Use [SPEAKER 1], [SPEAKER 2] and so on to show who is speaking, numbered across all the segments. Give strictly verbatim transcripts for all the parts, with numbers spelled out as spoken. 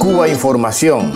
[SPEAKER 1] Cuba Información.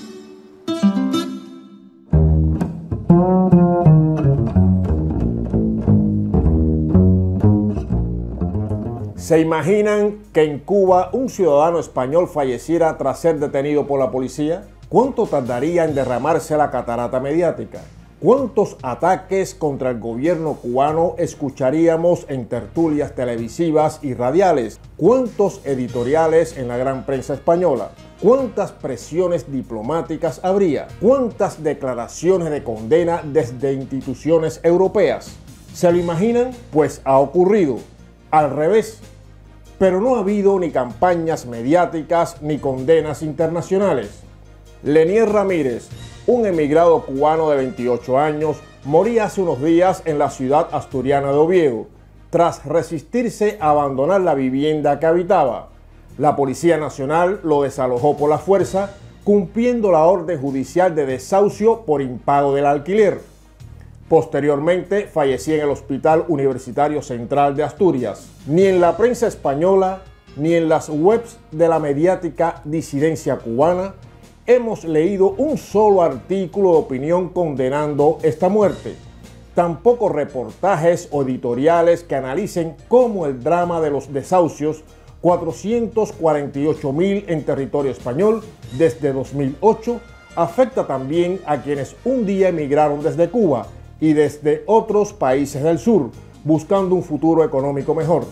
[SPEAKER 2] ¿Se imaginan que en Cuba un ciudadano español falleciera tras ser detenido por la policía? ¿Cuánto tardaría en derramarse la catarata mediática? ¿Cuántos ataques contra el gobierno cubano escucharíamos en tertulias televisivas y radiales? ¿Cuántos editoriales en la gran prensa española? ¿Cuántas presiones diplomáticas habría? ¿Cuántas declaraciones de condena desde instituciones europeas? ¿Se lo imaginan? Pues ha ocurrido. Al revés. Pero no ha habido ni campañas mediáticas ni condenas internacionales. Lenier Ramírez, un emigrado cubano de veintiocho años, moría hace unos días en la ciudad asturiana de Oviedo, tras resistirse a abandonar la vivienda que habitaba. La Policía Nacional lo desalojó por la fuerza, cumpliendo la orden judicial de desahucio por impago del alquiler. Posteriormente falleció en el Hospital Universitario Central de Asturias. Ni en la prensa española, ni en las webs de la mediática disidencia cubana, hemos leído un solo artículo de opinión condenando esta muerte. Tampoco reportajes o editoriales que analicen cómo el drama de los desahucios, cuatrocientos cuarenta y ocho mil en territorio español desde dos mil ocho, afecta también a quienes un día emigraron desde Cuba y desde otros países del sur, buscando un futuro económico mejor.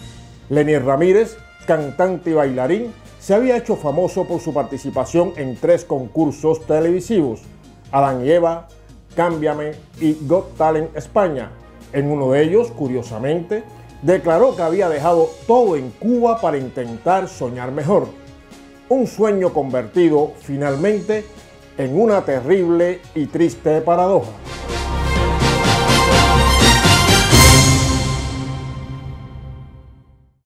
[SPEAKER 2] Lenier Ramírez, cantante y bailarín, se había hecho famoso por su participación en tres concursos televisivos: Adán y Eva, Cámbiame y Got Talent España. En uno de ellos, curiosamente, declaró que había dejado todo en Cuba para intentar soñar mejor. Un sueño convertido, finalmente, en una terrible y triste paradoja.